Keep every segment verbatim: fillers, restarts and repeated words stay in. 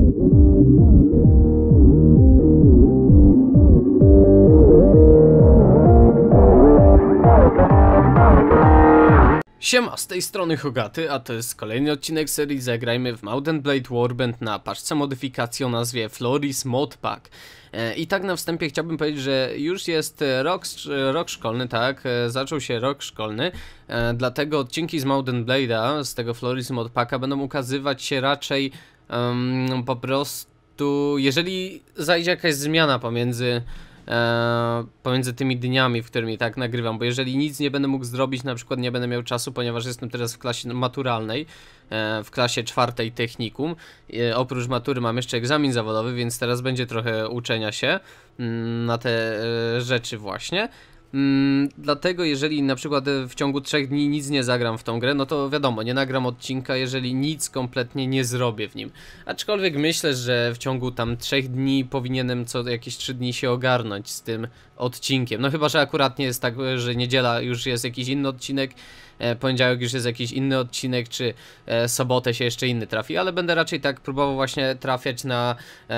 Siema, z tej strony Hogaty, a to jest kolejny odcinek serii Zagrajmy w Mount and Blade Warband na paczce modyfikacji o nazwie Floris Modpack. E, I tak na wstępie chciałbym powiedzieć, że już jest rok, rok szkolny, tak, e, zaczął się rok szkolny, e, dlatego odcinki z Mount and Blade'a, z tego Floris Modpacka będą ukazywać się raczej um, po prostu, jeżeli zajdzie jakaś zmiana pomiędzy Eee, pomiędzy tymi dniami, w którymi tak nagrywam, bo jeżeli nic nie będę mógł zrobić, na przykład nie będę miał czasu, ponieważ jestem teraz w klasie maturalnej, e, w klasie czwartej technikum, e, oprócz matury mam jeszcze egzamin zawodowy, więc teraz będzie trochę uczenia się mm, na te e, rzeczy właśnie. Mm, dlatego jeżeli na przykład w ciągu trzech dni nic nie zagram w tą grę, no to wiadomo, nie nagram odcinka, jeżeli nic kompletnie nie zrobię w nim. Aczkolwiek myślę, że w ciągu tam trzech dni powinienem co jakieś trzy dni się ogarnąć z tym odcinkiem. No chyba, że akurat nie jest tak, że niedziela już jest jakiś inny odcinek, e, poniedziałek już jest jakiś inny odcinek, czy e, sobotę się jeszcze inny trafi, ale będę raczej tak próbował właśnie trafiać na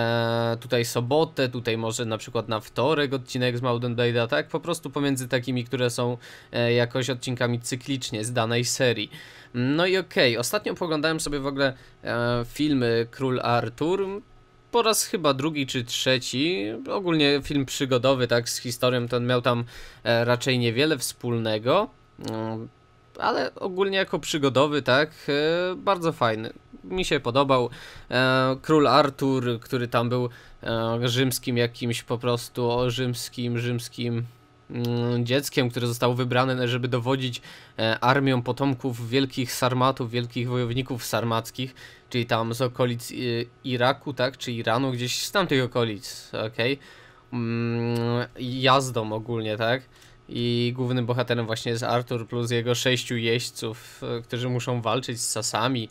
e, tutaj sobotę, tutaj może na przykład na wtorek odcinek z Mount and Blade'a, tak? Po prostu pomiędzy takimi, które są e, jakoś odcinkami cyklicznie z danej serii. No i okej, okay. Ostatnio poglądałem sobie w ogóle e, filmy Król Artur. Po raz chyba drugi czy trzeci, ogólnie film przygodowy, tak, z historią, ten miał tam e, raczej niewiele wspólnego, e, ale ogólnie jako przygodowy, tak, e, bardzo fajny, mi się podobał. E, Król Artur, który tam był e, rzymskim jakimś po prostu, o, rzymskim, rzymskim mm, dzieckiem, które zostało wybrane, żeby dowodzić e, armią potomków wielkich sarmatów, wielkich wojowników sarmackich, czyli tam z okolic y, Iraku, tak, czy Iranu, gdzieś z tamtych okolic, okej, okay. mm, jazdą ogólnie, tak, i głównym bohaterem właśnie jest Artur plus jego sześciu jeźdźców, y, którzy muszą walczyć z Sasami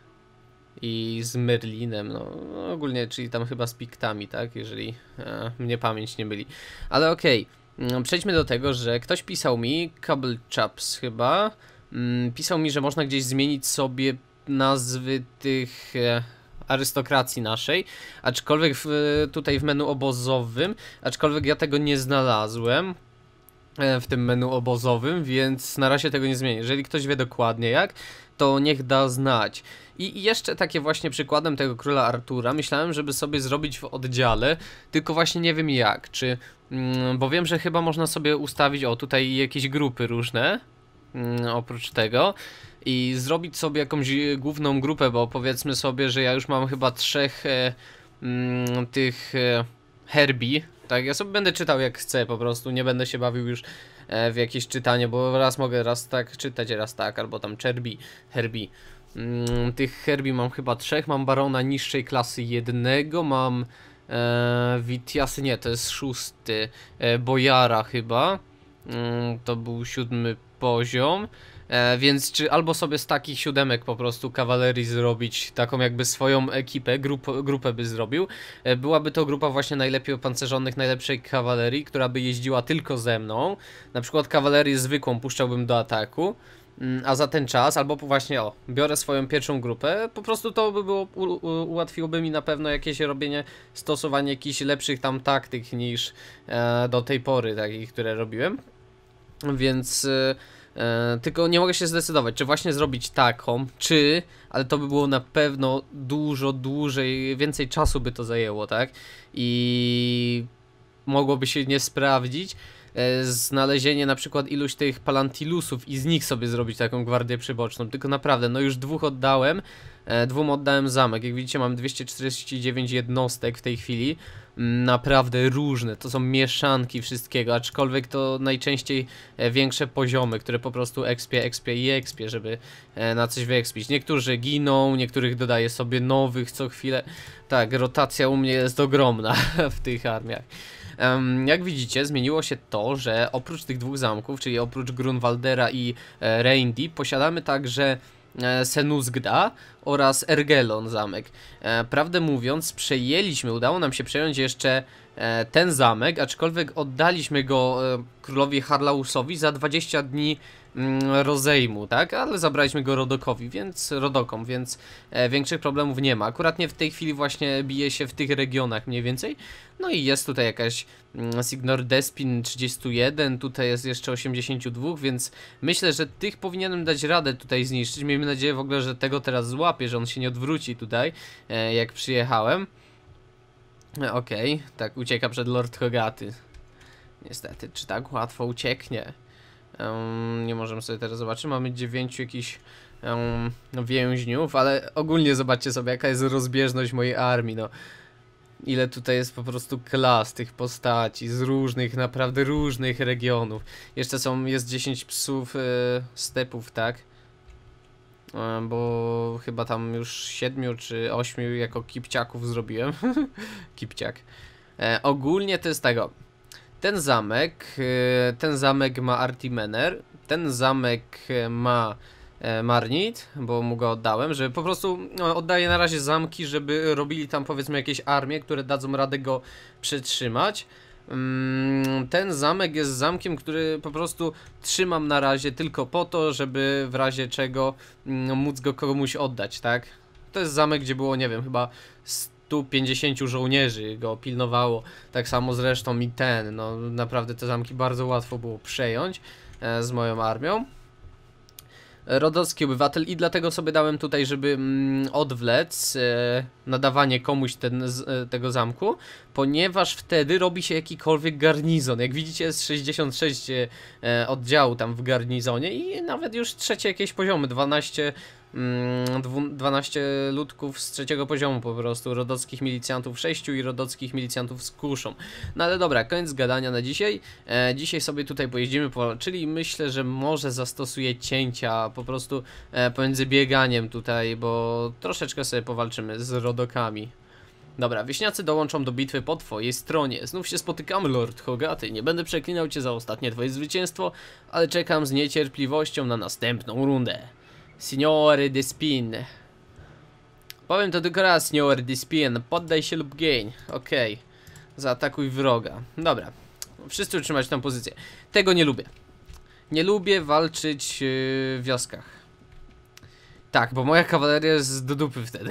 i z Merlinem, no ogólnie, czyli tam chyba z Piktami, tak, jeżeli e, mnie pamięć nie myli, ale okej, okay. Przejdźmy do tego, że ktoś pisał mi, Cable Chaps chyba, mm, pisał mi, że można gdzieś zmienić sobie nazwy tych e, arystokracji naszej, aczkolwiek w, tutaj w menu obozowym, aczkolwiek ja tego nie znalazłem e, w tym menu obozowym, więc na razie tego nie zmienię. Jeżeli ktoś wie dokładnie jak, to niech da znać. I, I jeszcze takie właśnie przykładem tego Króla Artura myślałem, żeby sobie zrobić w oddziale, tylko właśnie nie wiem jak, czy, mm, bo wiem, że chyba można sobie ustawić, o tutaj jakieś grupy różne, mm, oprócz tego, i zrobić sobie jakąś główną grupę, bo powiedzmy sobie, że ja już mam chyba trzech e, mm, tych e, herbi, tak, ja sobie będę czytał jak chcę, po prostu nie będę się bawił już e, w jakieś czytanie, bo raz mogę raz tak czytać, raz tak, albo tam czerbi, herbi. Mm, tych herbi mam chyba trzech, mam barona niższej klasy jednego, mam e, Witiasy, nie, to jest szósty, e, bojara chyba, mm, to był siódmy poziom. E, więc czy albo sobie z takich siódemek po prostu kawalerii zrobić taką jakby swoją ekipę, grup, grupę by zrobił. E, byłaby to grupa właśnie najlepiej opancerzonych, najlepszej kawalerii, która by jeździła tylko ze mną. Na przykład kawalerię zwykłą puszczałbym do ataku, mm, a za ten czas, albo właśnie o, biorę swoją pierwszą grupę, po prostu to by było, u, u, ułatwiłoby mi na pewno jakieś robienie, stosowanie jakichś lepszych tam taktyk niż e, do tej pory takich, które robiłem. Więc... E, E, tylko nie mogę się zdecydować, czy właśnie zrobić taką, czy, ale to by było na pewno dużo dłużej, więcej czasu by to zajęło, tak? I mogłoby się nie sprawdzić e, znalezienie na przykład iluś tych Palantilusów i z nich sobie zrobić taką gwardię przyboczną, tylko naprawdę, no już dwóch oddałem, e, dwóm oddałem zamek, jak widzicie mam dwieście czterdzieści dziewięć jednostek w tej chwili, naprawdę różne, to są mieszanki wszystkiego, aczkolwiek to najczęściej e, większe poziomy, które po prostu expie, expie i expie, żeby e, na coś wyekspić. Niektórzy giną, niektórych dodaję sobie nowych co chwilę. Tak, rotacja u mnie jest ogromna w tych armiach. Um, jak widzicie, zmieniło się to, że oprócz tych dwóch zamków, czyli oprócz Grunwaldera i e, Reindi, posiadamy także Senusgda oraz Ergelon zamek. E, prawdę mówiąc, przejęliśmy, udało nam się przejąć jeszcze e, ten zamek, aczkolwiek oddaliśmy go e, królowi Harlausowi za dwadzieścia dni mm, rozejmu, tak? Ale zabraliśmy go Rodokowi, więc Rodokom, więc e, większych problemów nie ma. Akurat nie w tej chwili właśnie bije się w tych regionach mniej więcej. No i jest tutaj jakaś mm, Signor Despin trzydzieści jeden, tutaj jest jeszcze osiemdziesiąt dwa, więc myślę, że tych powinienem dać radę tutaj zniszczyć. Miejmy nadzieję w ogóle, że tego teraz złapię, że on się nie odwróci tutaj, e, jak przyjechałem. E, Okej, okay. Tak ucieka przed Lord Hogaty. Niestety, czy tak łatwo ucieknie? Um, nie możemy sobie teraz zobaczyć, mamy dziewięciu jakichś um, więźniów, ale ogólnie zobaczcie sobie, jaka jest rozbieżność mojej armii, no. Ile tutaj jest po prostu klas tych postaci z różnych, naprawdę różnych regionów. Jeszcze są, jest dziesięć psów e, stepów, tak? E, bo chyba tam już siedmiu czy ośmiu jako kipciaków zrobiłem. Kipciak. E, ogólnie to jest tego. Ten zamek, e, ten zamek ma Artimener, ten zamek ma e, Marnit, bo mu go oddałem, że po prostu no, oddaję na razie zamki, żeby robili tam powiedzmy jakieś armie, które dadzą radę go przetrzymać. Mm, ten zamek jest zamkiem, który po prostu trzymam na razie tylko po to, żeby w razie czego mm, móc go komuś oddać, tak? To jest zamek, gdzie było, nie wiem, chyba stu pięćdziesięciu żołnierzy go pilnowało, tak samo zresztą i ten, no naprawdę te zamki bardzo łatwo było przejąć e, z moją armią. Rodowski obywatel i dlatego sobie dałem tutaj, żeby mm, odwlec e, nadawanie komuś ten, z, e, tego zamku, ponieważ wtedy robi się jakikolwiek garnizon. Jak widzicie jest sześćdziesiąt sześć e, oddziału tam w garnizonie i nawet już trzecie jakieś poziomy, dwanaście, mm, dwanaście ludków z trzeciego poziomu po prostu, rodockich milicjantów sześciu i rodockich milicjantów z kuszą. No ale dobra, koniec gadania na dzisiaj. E, dzisiaj sobie tutaj pojeździmy, po, czyli myślę, że może zastosuję cięcia po prostu e, pomiędzy bieganiem tutaj, bo troszeczkę sobie powalczymy z rodokami. Dobra, wieśniacy dołączą do bitwy po twojej stronie. Znów się spotykamy, Lord Hogaty. Nie będę przeklinał cię za ostatnie twoje zwycięstwo, ale czekam z niecierpliwością na następną rundę. Signore Despin. Powiem to tylko raz, Signore Despin. Poddaj się lub gień. Okej. Okay. Zaatakuj wroga. Dobra. Wszyscy utrzymać tę pozycję. Tego nie lubię. Nie lubię walczyć yy, w wioskach. Tak, bo moja kawaleria jest do dupy wtedy.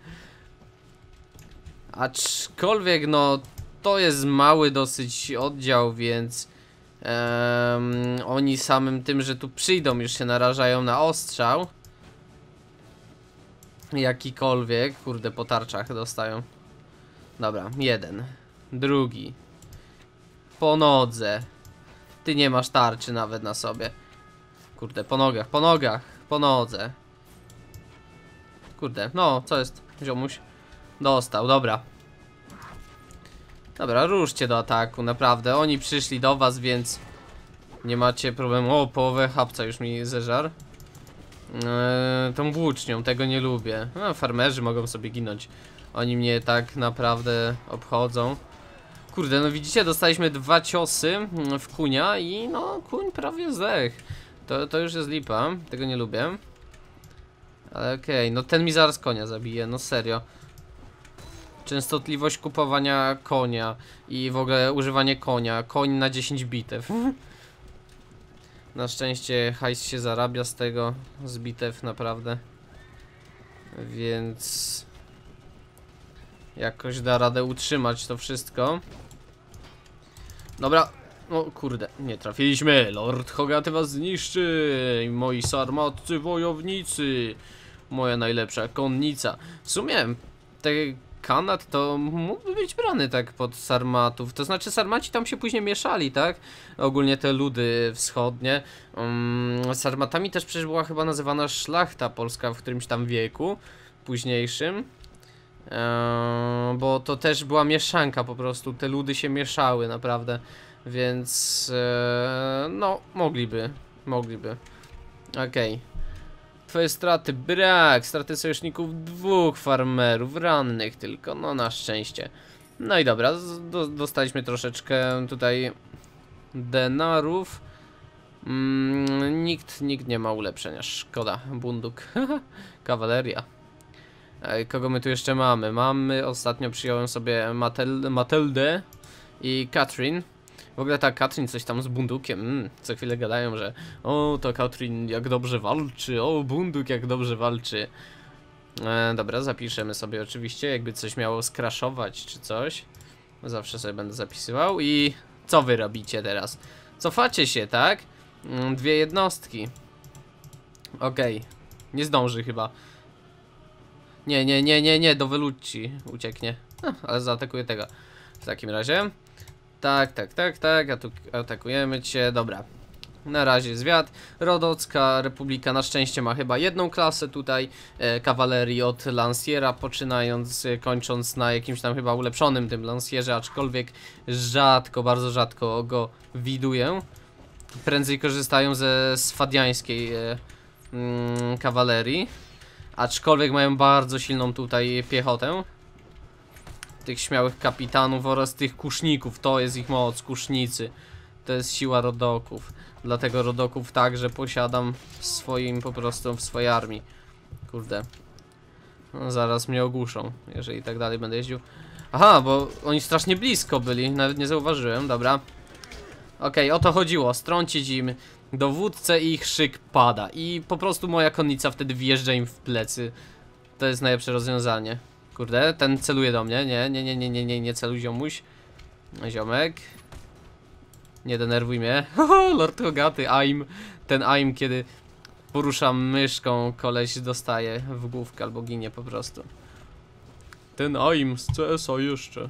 Aczkolwiek no to jest mały dosyć oddział, więc um, oni samym tym, że tu przyjdą, już się narażają na ostrzał. Jakikolwiek, kurde, po tarczach dostają. Dobra, jeden. Drugi. Po nodze. Ty nie masz tarczy nawet na sobie. Kurde, po nogach, po nogach, po nodze. Kurde, no, co jest, ziomuś? Dostał, dobra. Dobra, ruszcie do ataku, naprawdę. Oni przyszli do was, więc nie macie problemu. O, połowę chapca już mi zeżar. Eee, tą włócznią, tego nie lubię. No, farmerzy mogą sobie ginąć. Oni mnie tak naprawdę obchodzą. Kurde, no widzicie, dostaliśmy dwa ciosy w kunia i no, kuń prawie zdech. To, to już jest lipa, tego nie lubię. Ale okej, okay. No ten mi zaraz konia zabije, no serio. Częstotliwość kupowania konia i w ogóle używanie konia. Koń na dziesięć bitew. Na szczęście hajs się zarabia z tego, z bitew naprawdę. Więc jakoś da radę utrzymać to wszystko. Dobra, no kurde, nie trafiliśmy. Lord Hogaty was zniszczy. Moi sarmatcy wojownicy. Moja najlepsza konnica. W sumie te Kanad to mógłby być brany tak pod sarmatów. To znaczy sarmaci tam się później mieszali, tak? Ogólnie te ludy wschodnie. um, Sarmatami też przecież była chyba nazywana szlachta polska w którymś tam wieku późniejszym. Eee, bo to też była mieszanka po prostu. Te ludy się mieszały naprawdę. Więc e, no, mogliby. Mogliby. Okej. Okay. Twoje straty, brak, straty sojuszników dwóch farmerów, rannych tylko, no na szczęście. No i dobra, do, dostaliśmy troszeczkę tutaj denarów. Mm, nikt, nikt nie ma ulepszenia, szkoda, bunduk, kawaleria. E, kogo my tu jeszcze mamy? Mamy, ostatnio przyjąłem sobie Matel Matyldę i Katrin. W ogóle ta Katrin coś tam z bundukiem, mm, co chwilę gadają, że o, to Katrin jak dobrze walczy, o, bunduk jak dobrze walczy. E, dobra, zapiszemy sobie oczywiście, jakby coś miało skraszować czy coś. Zawsze sobie będę zapisywał. I co wy robicie teraz? Cofacie się, tak? Mm, dwie jednostki. Okej, okay. Nie zdąży chyba. Nie, nie, nie, nie, nie, do Velucci ucieknie. No, ale zaatakuje tego. W takim razie. Tak, tak, tak, tak, atakujemy cię, dobra. Na razie zwiat. Rodocka Republika na szczęście ma chyba jedną klasę tutaj e, kawalerii od Lanciera, poczynając, e, kończąc na jakimś tam chyba ulepszonym tym Lancierze, aczkolwiek rzadko, bardzo rzadko go widuję. Prędzej korzystają ze sfadiańskiej e, mm, kawalerii, aczkolwiek mają bardzo silną tutaj piechotę. Tych śmiałych kapitanów oraz tych kuszników, to jest ich moc, kusznicy. To jest siła rodoków. Dlatego rodoków także posiadam w swoim, po prostu w swojej armii. Kurde. No, zaraz mnie ogłuszą, jeżeli tak dalej będę jeździł. Aha, bo oni strasznie blisko byli, nawet nie zauważyłem, dobra. Okej, okay, o to chodziło, strącić im dowódcę i ich szyk pada. I po prostu moja konnica wtedy wjeżdża im w plecy. To jest najlepsze rozwiązanie. Kurde, ten celuje do mnie, nie, nie, nie, nie, nie, nie, nie celuj ziomuś. Ziomek. Nie denerwuj mnie. Lord Hogaty, aim. Ten aim, kiedy poruszam myszką, koleś dostaje w główkę albo ginie po prostu. Ten aim z C S a jeszcze.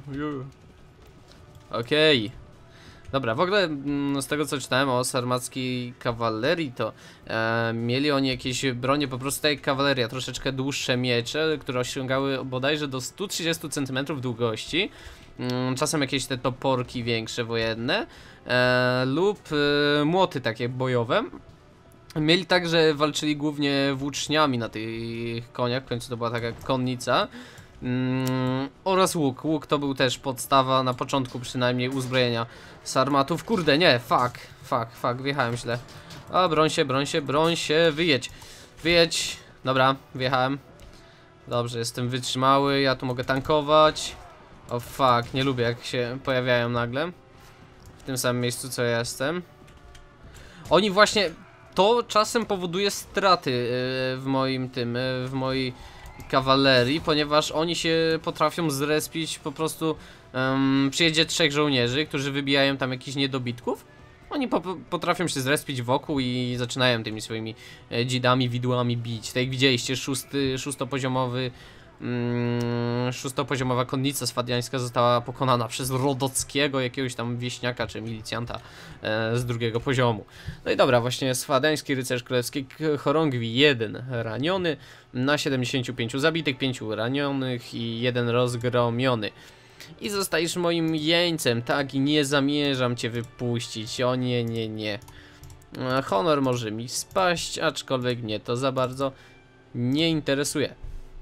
Okej. Okay. Dobra, w ogóle z tego co czytałem o sarmackiej kawalerii, to e, mieli oni jakieś bronie, po prostu tak jak kawaleria, troszeczkę dłuższe miecze, które osiągały bodajże do stu trzydziestu centymetrów długości. Mm, czasem jakieś te toporki większe wojenne e, lub e, młoty takie bojowe. Mieli także, walczyli głównie włóczniami na tych koniach, w końcu to była taka konnica. Mm, oraz łuk. Łuk to był też podstawa, na początku przynajmniej, uzbrojenia sarmatów. Kurde, nie, fuck, fuck, fuck, wjechałem źle. A, broń się, broń się, broń się, wyjedź, wyjedź. Dobra, wjechałem. Dobrze, jestem wytrzymały, ja tu mogę tankować. O fuck, nie lubię jak się pojawiają nagle w tym samym miejscu co ja jestem. Oni właśnie, to czasem powoduje straty yy, w moim tym, yy, w mojej kawalerii, ponieważ oni się potrafią zrespić po prostu, um, przyjedzie trzech żołnierzy, którzy wybijają tam jakichś niedobitków. Oni po, potrafią się zrespić wokół i zaczynają tymi swoimi e, dzidami, widłami bić. Tak jak widzieliście, szósty, szóstopoziomowy mm, szóstopoziomowa konnica sfadiańska została pokonana przez Rodockiego, jakiegoś tam wieśniaka czy milicjanta e, z drugiego poziomu. No i dobra, właśnie sfadiański rycerz królewski chorągwi, jeden raniony na siedemdziesięciu pięciu zabitych, pięciu ranionych i jeden rozgromiony. I zostajesz moim jeńcem, tak, i nie zamierzam cię wypuścić, o nie, nie, nie. Honor może mi spaść, aczkolwiek mnie to za bardzo nie interesuje.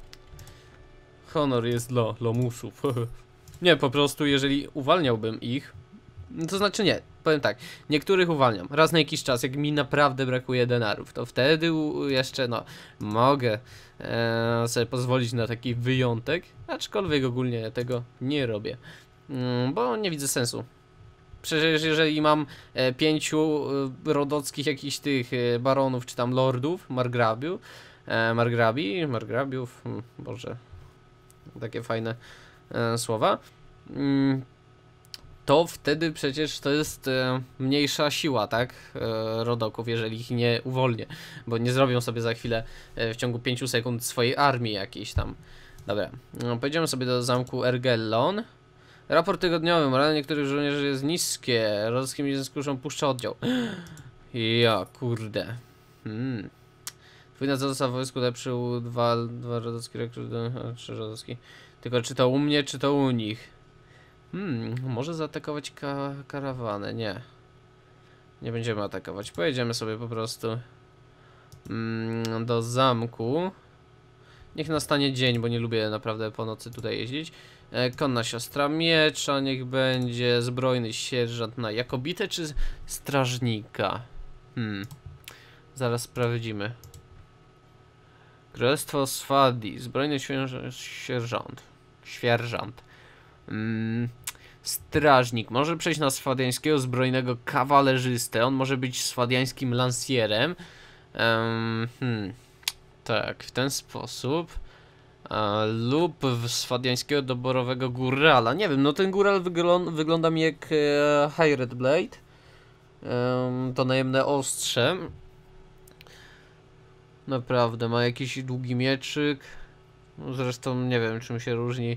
Honor jest dla lamusów. Nie, po prostu jeżeli uwalniałbym ich, to znaczy nie, powiem tak, niektórych uwalniam raz na jakiś czas, jak mi naprawdę brakuje denarów, to wtedy jeszcze, no, mogę e, sobie pozwolić na taki wyjątek, aczkolwiek ogólnie tego nie robię, mm, bo nie widzę sensu. Przecież jeżeli mam e, pięciu e, rodockich jakichś tych e, baronów, czy tam lordów, margrabiów, e, margrabi, margrabiów, hmm, boże, takie fajne e, słowa, mm, to wtedy przecież to jest e, mniejsza siła, tak, e, rodoków, jeżeli ich nie uwolnię, bo nie zrobią sobie za chwilę e, w ciągu pięciu sekund swojej armii jakiejś tam. Dobra, no, pojedziemy sobie do zamku Ergellon. Raport tygodniowy, morale niektórych żołnierzy jest niskie, rodowskim biznes kuszą puszcza oddział. Ja, kurde. Hmm. Twój nadzorca w wojsku lepszył dwa, dwa rodowskie rekruty, a trzy rodowskie. Tylko czy to u mnie, czy to u nich? Hmm, może zaatakować ka karawanę, nie. Nie będziemy atakować, pojedziemy sobie po prostu mm, do zamku. Niech nastanie dzień, bo nie lubię naprawdę po nocy tutaj jeździć. e, Konna siostra miecza, niech będzie zbrojny sierżant na jakobitę czy strażnika. Hmm, zaraz sprawdzimy. Królestwo Swadii, zbrojny świerż- sierżant. Świerżant. Mm, strażnik. Może przejść na swadiańskiego zbrojnego kawalerzystę. On może być swadiańskim lansierem. Um, hmm. Tak, w ten sposób. E, lub w swadiańskiego doborowego górala. Nie wiem, no ten góral wyglą wygląda mi jak e, High Red Blade. E, to najemne ostrze. Naprawdę, ma jakiś długi mieczyk. Zresztą nie wiem, czym się różni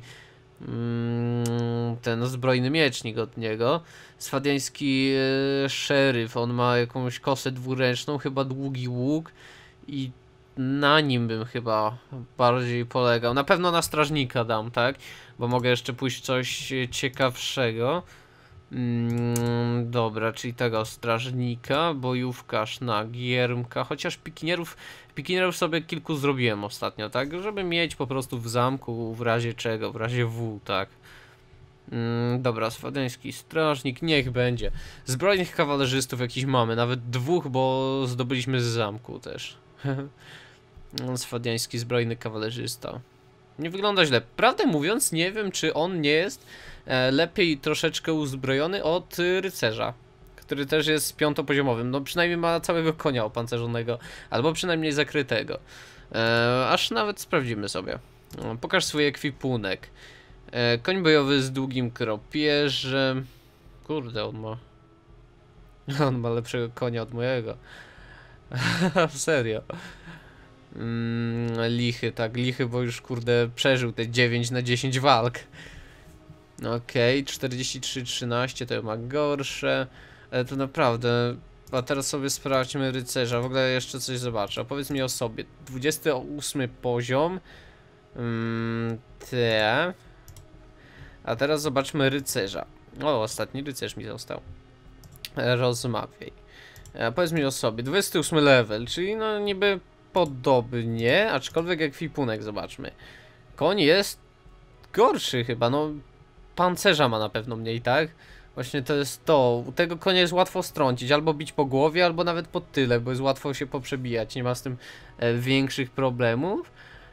mm, ten zbrojny miecznik od niego. Swadiański e, szeryf, on ma jakąś kosę dwuręczną, chyba długi łuk i na nim bym chyba bardziej polegał. Na pewno na strażnika dam, tak? Bo mogę jeszcze pójść coś ciekawszego. Mm, dobra, czyli tego strażnika, bojówkarz na giermka, chociaż pikinierów, pikinierów sobie kilku zrobiłem ostatnio, tak? Żeby mieć po prostu w zamku w razie czego, w razie W, tak? Mm, dobra, swadeński strażnik, niech będzie. Zbrojnych kawalerzystów jakiś mamy, nawet dwóch, bo zdobyliśmy z zamku też. Swadiański zbrojny kawalerzysta. Nie wygląda źle. Prawdę mówiąc, nie wiem, czy on nie jest e, lepiej troszeczkę uzbrojony od y, rycerza, który też jest piątopoziomowym. No przynajmniej ma całego konia opancerzonego, albo przynajmniej zakrytego. E, aż nawet sprawdzimy sobie. E, pokaż swój ekwipunek. E, koń bojowy z długim kropieżem. Kurde, on ma... On ma lepszego konia od mojego. Serio. Mm, lichy, tak, lichy, bo już kurde przeżył te dziewięć na dziesięć walk. Okej, okay, czterdzieści trzy trzynaście to ma gorsze. Ale to naprawdę. A teraz sobie sprawdźmy rycerza. W ogóle jeszcze coś zobaczę. Opowiedz mi o sobie. dwudziesty ósmy poziom. Mm, te. A teraz zobaczmy rycerza. O, ostatni rycerz mi został. Rozmawiaj. E, powiedz mi o sobie. dwudziesty ósmy level, czyli no niby podobnie, aczkolwiek ekwipunek zobaczmy. Koń jest gorszy chyba, no pancerza ma na pewno mniej, tak? Właśnie to jest to. U tego konia jest łatwo strącić, albo bić po głowie, albo nawet po tyle, bo jest łatwo się poprzebijać, nie ma z tym e, większych problemów.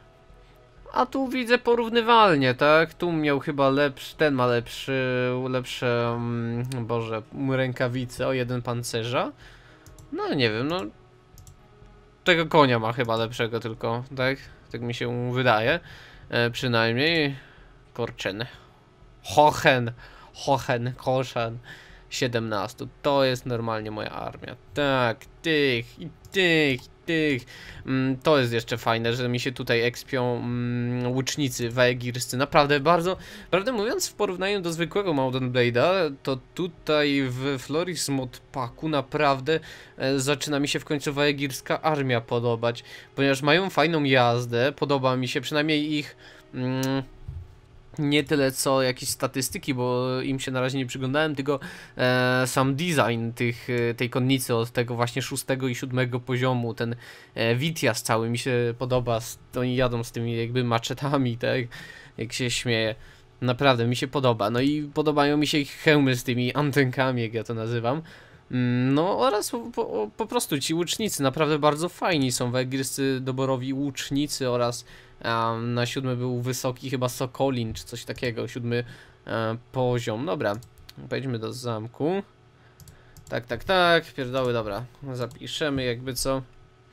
A tu widzę porównywalnie, tak? Tu miał chyba lepszy, ten ma lepszy, lepsze, um, boże, rękawice o jeden pancerza. No nie wiem, no tego konia ma chyba lepszego tylko, tak? Tak mi się wydaje. E, przynajmniej. Korczen. Hochen. Hochen. Koszan. siedemnaście. To jest normalnie moja armia. Tak, tych i tych, i tych. Mm, to jest jeszcze fajne, że mi się tutaj ekspią mm, łucznicy waegirscy. Naprawdę bardzo, prawdę mówiąc, w porównaniu do zwykłego Mountain Blade'a, to tutaj w Floris Modpacku naprawdę e, zaczyna mi się w końcu waegirska armia podobać. Ponieważ mają fajną jazdę, podoba mi się przynajmniej ich... Mm, nie tyle co jakieś statystyki, bo im się na razie nie przyglądałem, tylko e, sam design tych, tej konnicy od tego właśnie szóstego i siódmego poziomu, ten e, Witias cały mi się podoba, oni jadą z tymi jakby maczetami, tak, jak się śmieje, naprawdę mi się podoba, no i podobają mi się ich hełmy z tymi antenkami, jak ja to nazywam. No oraz po, po, po prostu ci łucznicy naprawdę bardzo fajni są, waegirscy doborowi łucznicy oraz um, na siódmy był wysoki chyba Sokolin czy coś takiego, siódmy um, poziom. Dobra, pojedźmy do zamku. Tak, tak, tak, pierdoły, dobra, zapiszemy jakby co.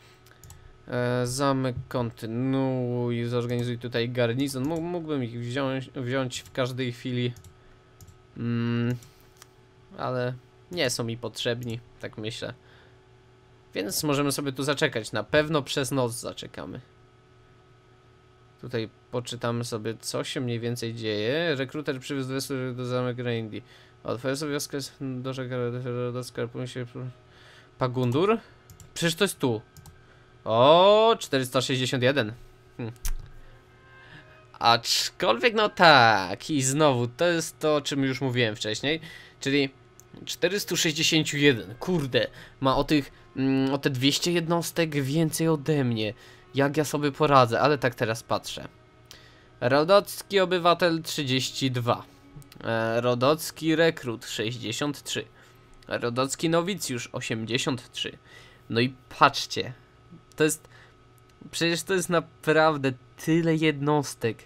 E, zamek kontynuuj, zorganizuj tutaj garnizon, mógłbym ich wziąć, wziąć w każdej chwili, mm, ale... nie są mi potrzebni, tak myślę. Więc możemy sobie tu zaczekać. Na pewno przez noc zaczekamy. Tutaj poczytamy sobie, co się mniej więcej dzieje. Rekruter przywiózł dwie służby do zamek Randy. Otworzę sobie wioskę do skarpuje się Pagundur. Przecież to jest tu. O, czterysta sześćdziesiąt jeden. Hm. Aczkolwiek no tak. I znowu, to jest to, o czym już mówiłem wcześniej. Czyli czterysta sześćdziesiąt jeden, kurde, ma o tych, mm, o te dwieście jednostek więcej ode mnie. Jak ja sobie poradzę, ale tak teraz patrzę. Rodocki obywatel trzydzieści dwa, e, Rodocki rekrut sześćdziesiąt trzy, Rodocki nowicjusz osiemdziesiąt trzy. No i patrzcie, to jest Przecież to jest naprawdę tyle jednostek.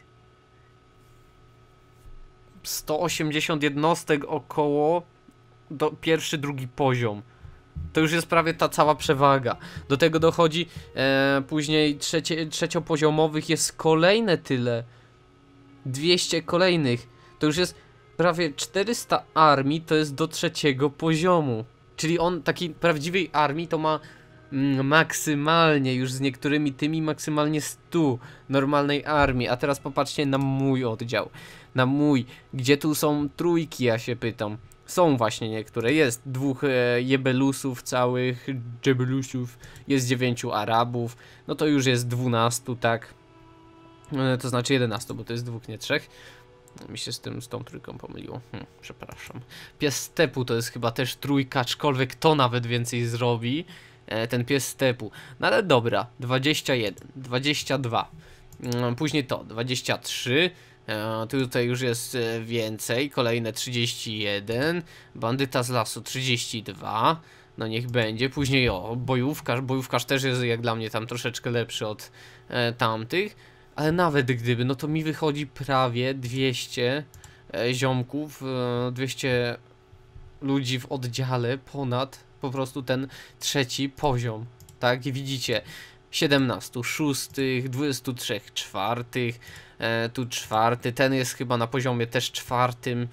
sto osiemdziesiąt jednostek około do pierwszy, drugi poziom. To już jest prawie ta cała przewaga. Do tego dochodzi e, później trzecie, trzeciopoziomowych jest kolejne tyle. dwieście kolejnych. To już jest prawie czterysta armii, to jest do trzeciego poziomu. Czyli on takiej prawdziwej armii to ma mm, maksymalnie, już z niektórymi tymi maksymalnie stu normalnej armii. A teraz popatrzcie na mój oddział. Na mój, gdzie tu są trójki, ja się pytam. Są właśnie niektóre, jest dwóch e, jebelusów całych, dżebelusów, jest dziewięciu Arabów, no to już jest dwunastu, tak, e, to znaczy jedenastu, bo to jest dwóch, nie trzech, mi się z tym, z tą trójką pomyliło, hm, przepraszam. Pies stepu to jest chyba też trójka, aczkolwiek to nawet więcej zrobi, e, ten pies stepu, no ale dobra, dwadzieścia jeden, dwadzieścia dwa, e, później to, dwadzieścia trzy, E, tutaj już jest e, więcej, kolejne trzydzieści jeden, bandyta z lasu trzydzieści dwa, no niech będzie, później o, bojówkarz, bojówkarz też jest jak dla mnie tam troszeczkę lepszy od e, tamtych, ale nawet gdyby, no to mi wychodzi prawie dwieście e, ziomków, e, dwieście ludzi w oddziale ponad po prostu ten trzeci poziom, tak, i widzicie, siedemnastu szóstych, dwudziestu trzech czwartych, e, tu czwarty, ten jest chyba na poziomie też czwartym.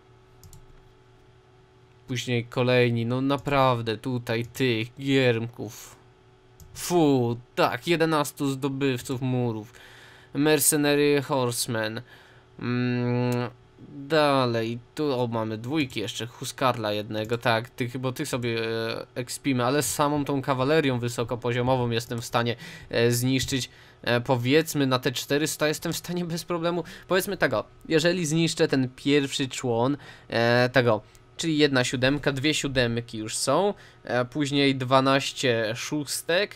Później kolejni, no naprawdę tutaj tych giermków. Fu, tak, jedenastu zdobywców murów. Mercenary Horsemen. Mm, dalej, tu o, mamy dwójki jeszcze, Huskarla jednego, tak, tych, bo tych sobie e, ekspimy, ale z samą tą kawalerią wysokopoziomową jestem w stanie e, zniszczyć, e, powiedzmy na te czterysta jestem w stanie bez problemu, powiedzmy tego, jeżeli zniszczę ten pierwszy człon, e, tego, czyli jedna siódemka, dwie siódemki już są, e, później dwanaście szóstek,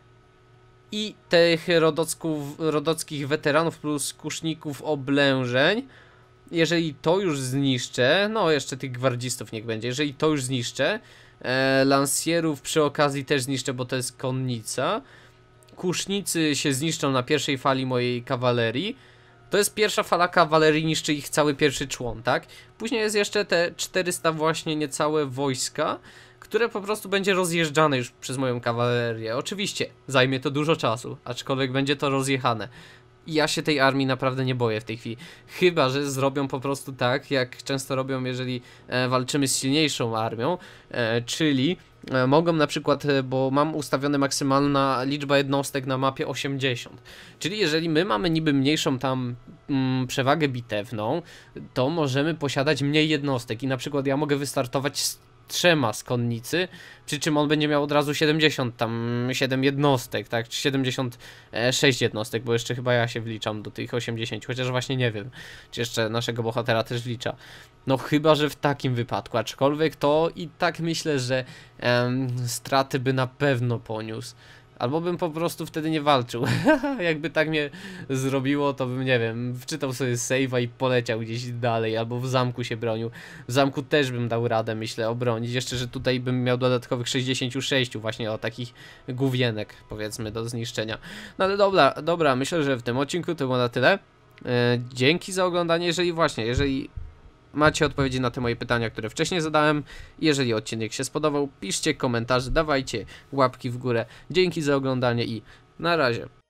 i tych rodocków, rodockich weteranów plus kuszników oblężeń. Jeżeli to już zniszczę, no jeszcze tych gwardzistów niech będzie, jeżeli to już zniszczę, e, lansjerów przy okazji też zniszczę, bo to jest konnica, kusznicy się zniszczą na pierwszej fali mojej kawalerii, to jest pierwsza fala kawalerii, niszczy ich cały pierwszy człon, tak? Później jest jeszcze te czterysta właśnie niecałe wojska, które po prostu będzie rozjeżdżane już przez moją kawalerię. Oczywiście zajmie to dużo czasu, aczkolwiek będzie to rozjechane. I ja się tej armii naprawdę nie boję w tej chwili. Chyba że zrobią po prostu tak, jak często robią, jeżeli e, walczymy z silniejszą armią, e, czyli e, mogą na przykład, e, bo mam ustawione maksymalna liczba jednostek na mapie osiemdziesiąt. Czyli jeżeli my mamy niby mniejszą tam mm, przewagę bitewną, to możemy posiadać mniej jednostek i na przykład ja mogę wystartować z trzema z konnicy, przy czym on będzie miał od razu siedemdziesiąt, tam siedem jednostek, tak, czy siedemdziesiąt sześć jednostek, bo jeszcze chyba ja się wliczam do tych osiemdziesięciu, chociaż właśnie nie wiem, czy jeszcze naszego bohatera też wlicza. No chyba, że w takim wypadku, aczkolwiek to i tak myślę, że em, straty by na pewno poniósł. Albo bym po prostu wtedy nie walczył. Jakby tak mnie zrobiło, to bym, nie wiem, wczytał sobie save'a i poleciał gdzieś dalej, albo w zamku się bronił. W zamku też bym dał radę, myślę, obronić. Jeszcze, że tutaj bym miał dodatkowych sześćdziesiąt sześć właśnie o takich główienek, powiedzmy, do zniszczenia. No ale dobra, dobra, myślę, że w tym odcinku to było na tyle. E, dzięki za oglądanie, jeżeli właśnie, jeżeli macie odpowiedzi na te moje pytania, które wcześniej zadałem. Jeżeli odcinek się spodobał, piszcie komentarze, dawajcie łapki w górę. Dzięki za oglądanie i na razie.